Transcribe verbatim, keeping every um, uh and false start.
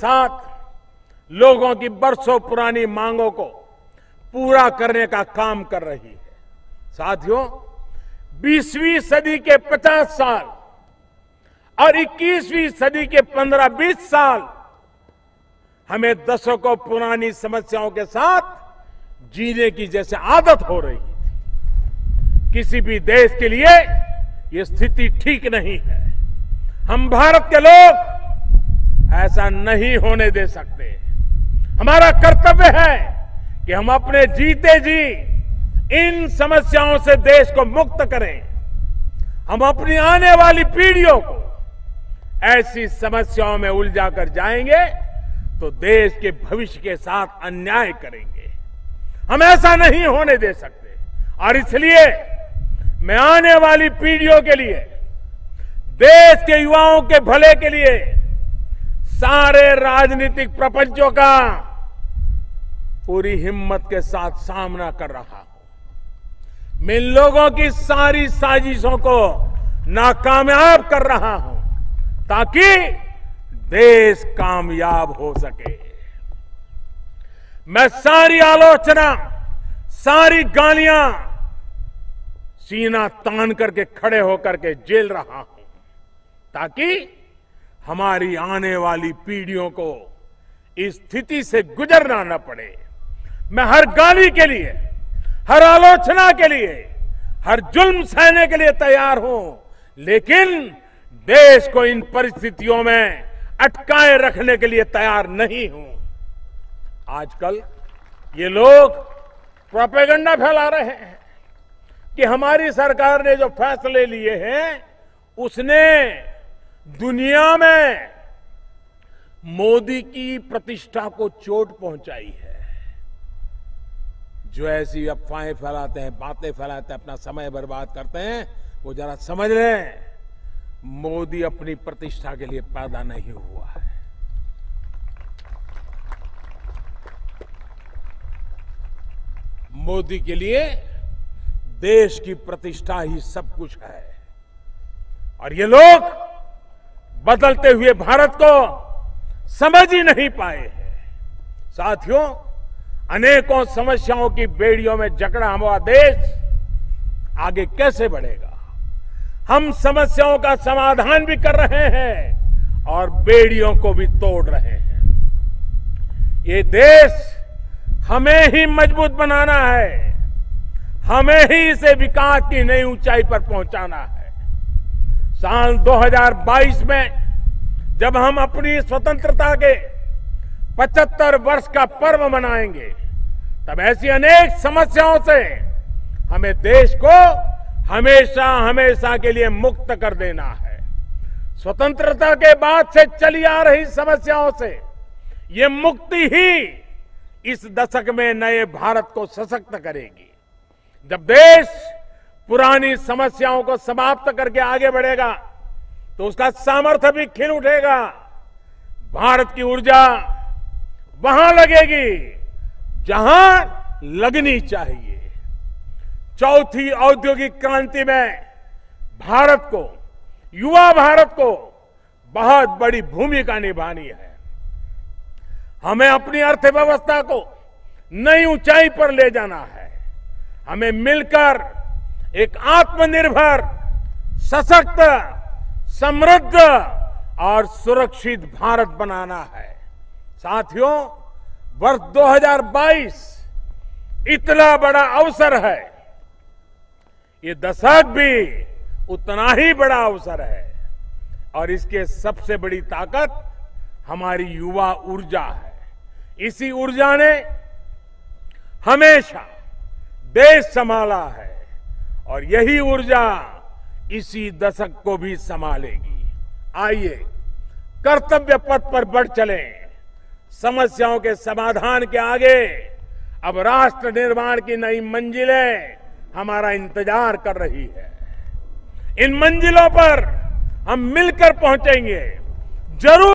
साथ लोगों की बरसों पुरानी मांगों को पूरा करने का काम कर रही है। साथियों, बीसवीं सदी के पचास साल और इक्कीसवीं सदी के पंद्रह बीस साल हमें दशकों पुरानी समस्याओं के साथ जीने की जैसे आदत हो रही थी। किसी भी देश के लिए ये स्थिति ठीक नहीं है। हम भारत के लोग ऐसा नहीं होने दे सकते। हमारा कर्तव्य है कि हम अपने जीते जी इन समस्याओं से देश को मुक्त करें। हम अपनी आने वाली पीढ़ियों को ऐसी समस्याओं में उलझा कर जाएंगे तो देश के भविष्य के साथ अन्याय करेंगे। हम ऐसा नहीं होने दे सकते और इसलिए मैं आने वाली पीढ़ियों के लिए, देश के युवाओं के भले के लिए सारे राजनीतिक प्रपंचों का पूरी हिम्मत के साथ सामना कर रहा हूं। मैं इन लोगों की सारी साजिशों को नाकामयाब कर रहा हूं ताकि देश कामयाब हो सके। मैं सारी आलोचना, सारी गालियां सीना तान करके खड़े होकर के झेल रहा हूं ताकि हमारी आने वाली पीढ़ियों को इस स्थिति से गुजरना न पड़े। मैं हर गाली के लिए, हर आलोचना के लिए, हर जुल्म सहने के लिए तैयार हूं, लेकिन देश को इन परिस्थितियों में अटकाए रखने के लिए तैयार नहीं हूं। आजकल ये लोग प्रोपेगेंडा फैला रहे हैं कि हमारी सरकार ने जो फैसले लिए हैं उसने दुनिया में मोदी की प्रतिष्ठा को चोट पहुंचाई है। जो ऐसी अफवाहें फैलाते हैं, बातें फैलाते हैं, अपना समय बर्बाद करते हैं, वो जरा समझ लें मोदी अपनी प्रतिष्ठा के लिए पैदा नहीं हुआ है। मोदी के लिए देश की प्रतिष्ठा ही सब कुछ है और ये लोग बदलते हुए भारत को समझ ही नहीं पाए हैं। साथियों, अनेकों समस्याओं की बेड़ियों में जकड़ा हुआ देश आगे कैसे बढ़ेगा? हम समस्याओं का समाधान भी कर रहे हैं और बेड़ियों को भी तोड़ रहे हैं। ये देश हमें ही मजबूत बनाना है, हमें ही इसे विकास की नई ऊंचाई पर पहुंचाना है। साल दो हज़ार बाईस में जब हम अपनी स्वतंत्रता के पचहत्तर वर्ष का पर्व मनाएंगे, तब ऐसी अनेक समस्याओं से हमें देश को हमेशा हमेशा के लिए मुक्त कर देना है। स्वतंत्रता के बाद से चली आ रही समस्याओं से ये मुक्ति ही इस दशक में नए भारत को सशक्त करेगी। जब देश पुरानी समस्याओं को समाप्त करके आगे बढ़ेगा तो उसका सामर्थ्य भी खिल उठेगा। भारत की ऊर्जा वहां लगेगी जहां लगनी चाहिए। चौथी औद्योगिक क्रांति में भारत को, युवा भारत को बहुत बड़ी भूमिका निभानी है। हमें अपनी अर्थव्यवस्था को नई ऊंचाई पर ले जाना है। हमें मिलकर एक आत्मनिर्भर, सशक्त, समृद्ध और सुरक्षित भारत बनाना है। साथियों, वर्ष दो हज़ार बाईस इतना बड़ा अवसर है, ये दशक भी उतना ही बड़ा अवसर है और इसके सबसे बड़ी ताकत हमारी युवा ऊर्जा है। इसी ऊर्जा ने हमेशा देश संभाला है और यही ऊर्जा इसी दशक को भी संभालेगी। आइए कर्तव्य पथ पर बढ़ चलें। समस्याओं के समाधान के आगे अब राष्ट्र निर्माण की नई मंजिलें हमारा इंतजार कर रही है। इन मंजिलों पर हम मिलकर पहुंचेंगे जरूर।